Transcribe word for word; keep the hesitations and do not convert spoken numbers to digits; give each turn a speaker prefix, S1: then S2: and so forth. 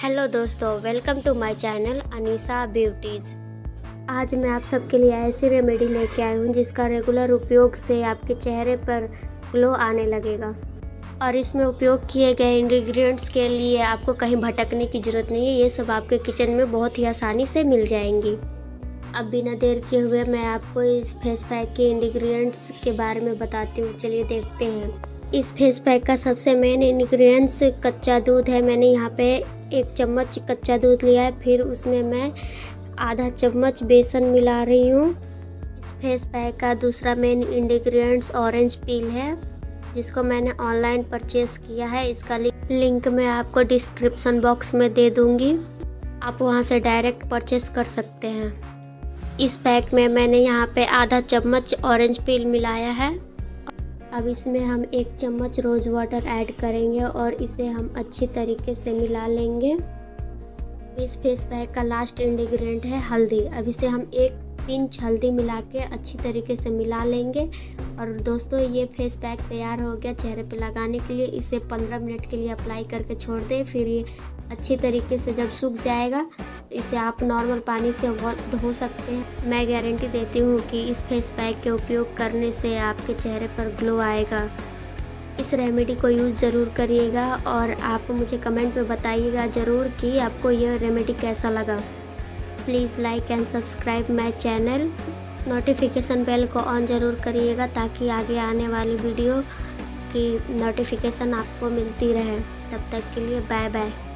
S1: Hello दोस्तों, welcome to my channel Anisa beauties. आज मैं आप सबके लिए ऐसी रेमेडी लेके आई हूँ जिसका रेगुलर उपयोग से आपके चेहरे पर ग्लो आने लगेगा। और इसमें उपयोग किए गए इंग्रेडिएंट्स के लिए आपको कहीं भटकने की ज़रूरत नहीं है। ये सब आपके किचन में बहुत ही आसानी से मिल जाएंगी। अब बिना देर किए हुए मैं आपको इस फेस पैक के इंग्रेडिएंट्स के बारे में बताती हूँ। चलिए देखते हैं। इस फेस पैक का सबसे मेन इंग्रेडिएंट्स कच्चा दूध है। मैंने यहाँ पे एक चम्मच कच्चा दूध लिया है, फिर उसमें मैं आधा चम्मच बेसन मिला रही हूँ। इस फेस पैक का दूसरा मेन इंग्रेडिएंट्स ऑरेंज पील है, जिसको मैंने ऑनलाइन परचेज़ किया है। इसका लिंक मैं आपको डिस्क्रिप्शन बॉक्स में दे दूँगी, आप वहाँ से डायरेक्ट परचेज़ कर सकते हैं। इस पैक में मैंने यहाँ पे आधा चम्मच ऑरेंज पील मिलाया है। अब इसमें हम एक चम्मच रोज़ वाटर ऐड करेंगे और इसे हम अच्छी तरीके से मिला लेंगे। इस फेस पैक का लास्ट इंग्रेडिएंट है हल्दी। अब इसे हम एक पिंच हल्दी मिला के अच्छी तरीके से मिला लेंगे। और दोस्तों, ये फेस पैक तैयार हो गया चेहरे पे लगाने के लिए। इसे पंद्रह मिनट के लिए अप्लाई करके छोड़ दें। फिर ये अच्छी तरीके से जब सूख जाएगा इसे आप नॉर्मल पानी से धो सकते हैं। मैं गारंटी देती हूँ कि इस फेस पैक के उपयोग करने से आपके चेहरे पर ग्लो आएगा। इस रेमेडी को यूज़ ज़रूर करिएगा और आप मुझे कमेंट में बताइएगा ज़रूर कि आपको यह रेमेडी कैसा लगा। Please like and subscribe my channel. Notification bell को ऑन ज़रूर करिएगा ताकि आगे आने वाली वीडियो की नोटिफिकेशन आपको मिलती रहे। तब तक के लिए बाय बाय।